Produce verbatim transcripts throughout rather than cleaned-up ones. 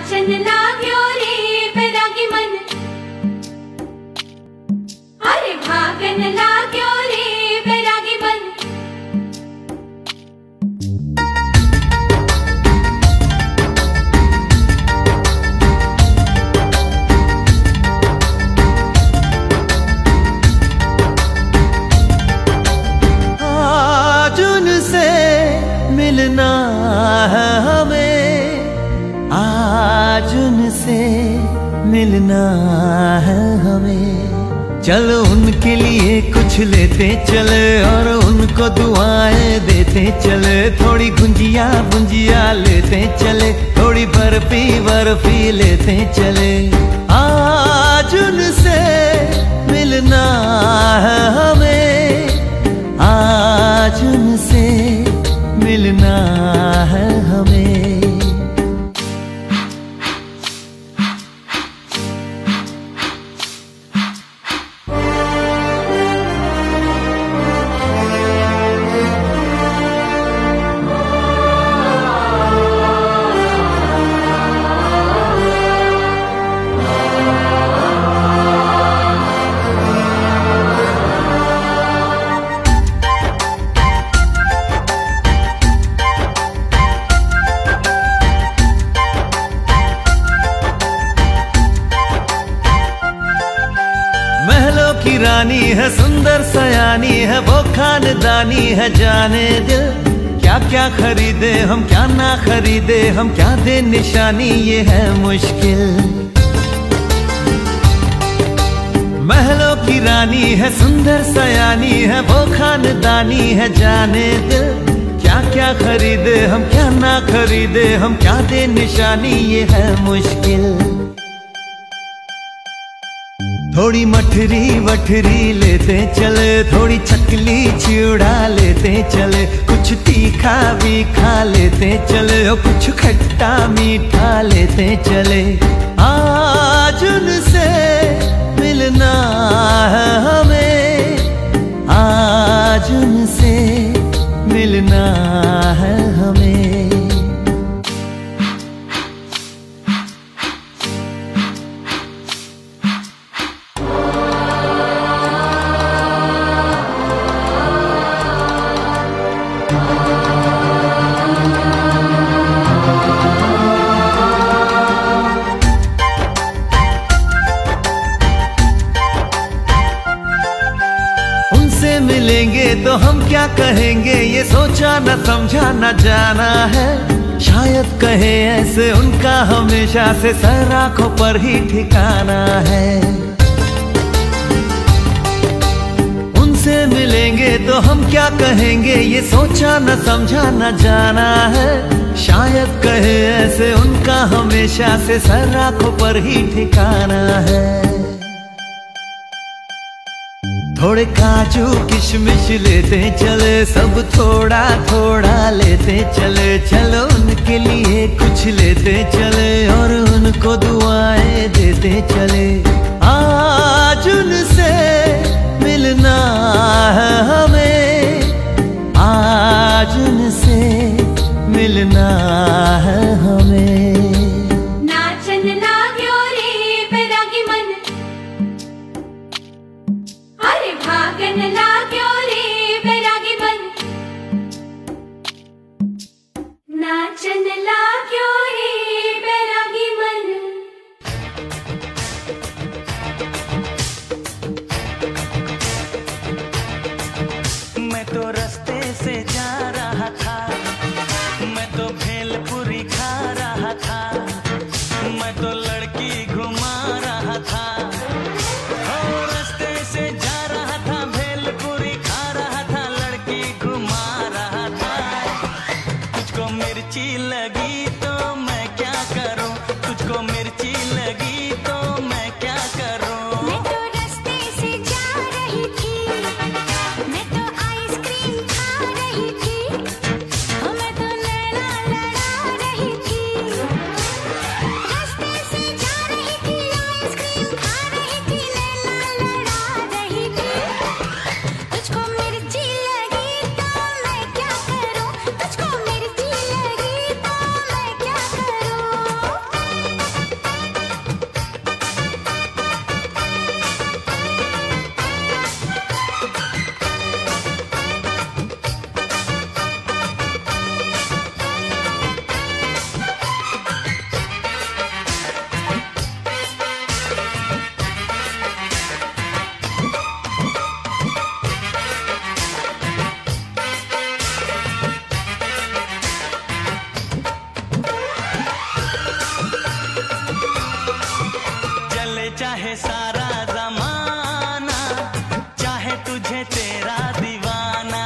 नाचन लाग्यो रे बैरागी मन, अरे भागन लाग्यो रे बैरागी मन। आज उनसे मिलना है हमें, आज उनसे मिलना है हमें। चलो उनके लिए कुछ लेते चले और उनको दुआएं देते चले। थोड़ी गुंजिया गुंजिया लेते चले, थोड़ी बर्फी बर्फी लेते चले। आज उनसे मिलना है हमें, आज उनसे मिलना है हमें। महलों की रानी है, सुंदर सयानी है, वो खानदानी है जाने दिल। क्या क्या खरीदे हम, क्या ना खरीदे हम, क्या दे निशानी, ये है मुश्किल। महलों की रानी है, सुंदर सयानी है, वो खानदानी है जाने दिल। क्या क्या खरीदे हम, क्या ना खरीदे हम, क्या दे निशानी, ये है मुश्किल। थोड़ी मठरी वठरी लेते चले, थोड़ी चकली चिड़ा लेते चले। कुछ तीखा भी खा लेते चले और कुछ खट्टा मीठा लेते चले। आज उनसे मिलना है हमें, आज उनसे मिलना है हमें। उनसे मिलेंगे तो हम क्या कहेंगे, ये सोचा न समझा न जाना है। शायद कहे ऐसे उनका हमेशा से सर आंखों पर ही ठिकाना है। उनसे मिलेंगे तो हम क्या कहेंगे, ये सोचा न समझा न जाना है। शायद कहे ऐसे उनका हमेशा से सर आंखों पर ही ठिकाना है। थोड़े काजू किशमिश लेते चले, सब थोड़ा थोड़ा लेते चले। चलो उनके लिए कुछ लेते चले और उनको दुआएं देते चले। आज उनसे मिलना है हमें, आज उनसे मिलना है हमें। नाचन लाग्यो रे बैरागी मन, अरे भागन लाग्यो रे बैरागी मन। नाचन लाग्यो रे बैरागी मन। सारा जमाना, चाहे तुझे तेरा दीवाना।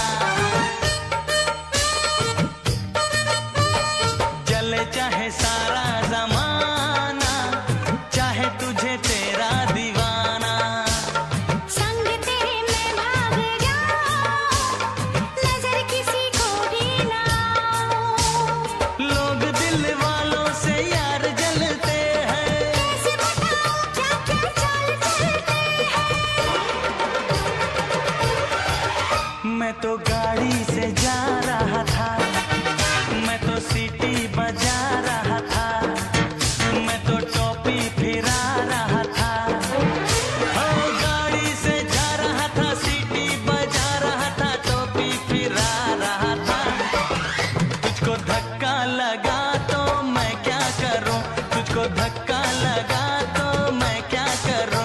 जले चाहे सारा जमाना, चाहे तुझे तेरा दीवाना। संग तेरे मैं भाग जाऊं, नजर किसी को भी ना आऊं। लोग दिल वालों से यार जलते हैं, कैसे बताऊं क्या क्या चाल चलते हैं। मैं तो गाड़ी से जा रहा था, मैं तो सीटी बजा रहा था, मैं तो टोपी फिरा रहा था। ओ गाड़ी से जा रहा था, सीटी बजा रहा था, टोपी फिरा रहा था। तुझको धक्का लगा तो मैं क्या करूं, तुझको धक्का लगा तो मैं क्या करूं।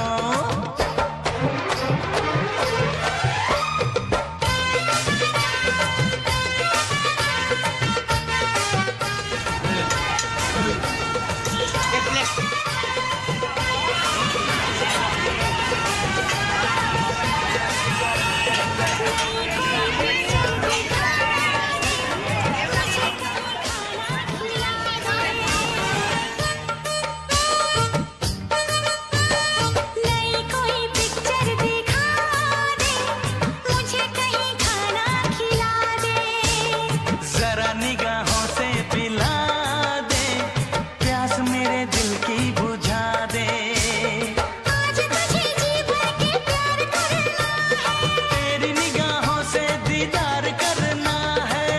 नई कोई पिक्चर दिखा दे, मुझे कहीं खाना खिला दे। जरा निगाहों से पिला दे, प्यास मेरे दिल की बुझा दे। आज तुझे जी भर के प्यार करना है, तेरी निगाहों से दीदार करना है।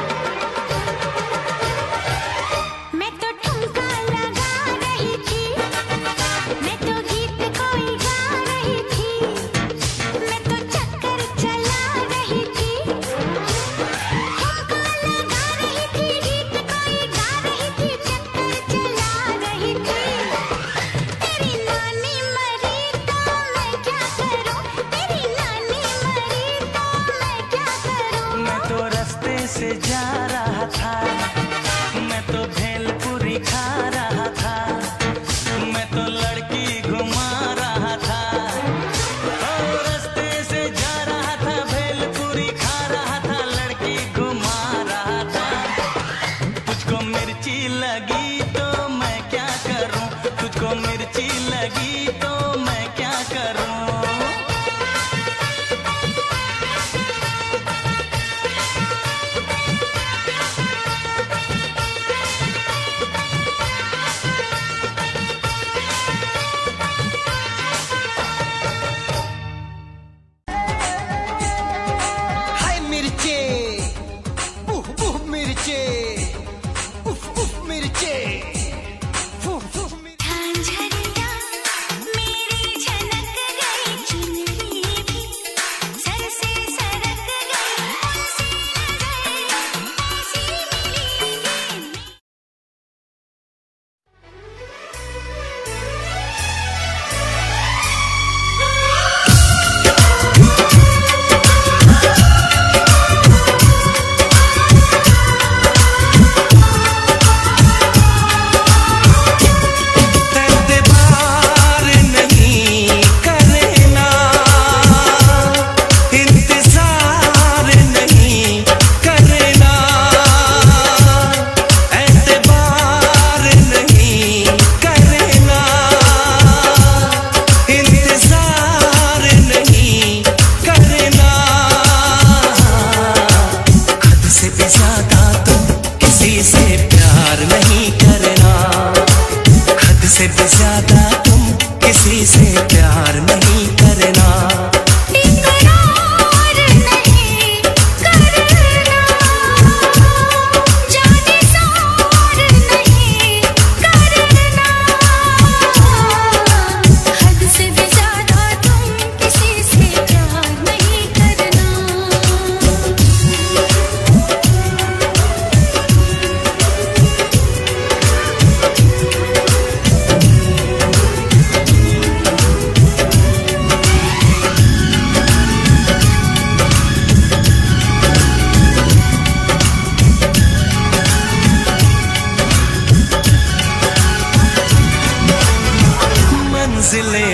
मैं तो ठुमका लगा रही थी, मैं तो गीत कोई गा रही थी, मैं तो चक्कर चला रही थी। ठुमका लगा रही थी, गीत कोई गा रही थी, चक्कर चला रही थी। तेरी नानी मरी तो मैं क्या करूं, तेरी नानी मरी तो मैं क्या करूं। मैं तो रास्ते से जा रहा था, मैं तो भेलपुरी खा रहा था, मैं तो लड़की घुमा रहा था। ओ रास्ते से जा रहा था, भेलपुरी खा रहा था, लड़की घुमा रहा था। तुझको मिर्ची लगी तो मैं क्या करूं, तुझको मिर्ची लगी तो मैं क्या करूं। हाय मिर्चे, उफ उफ मिर्चे, उफ उफ मिर्चे, उफ उफ मिर्चे। झांझरिया मेरी झनक गई, चुनरी भी सर से सरक गई, उनसे नजर ऐसी मिली कि एतबार नहीं करना, इंतजार नहीं करना, एतबार नहीं करना, इंतजार नहीं करना। हद से भी ज्यादा तुम किसी से प्यार नहीं करना, हद से भी ज्यादा तुम किसी से प्यार नहीं करना। इकरार नहीं करना, जाने सार नहीं करना। हद से भी ज्यादा तुम किसी से प्यार नहीं करना।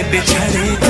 बिछड़े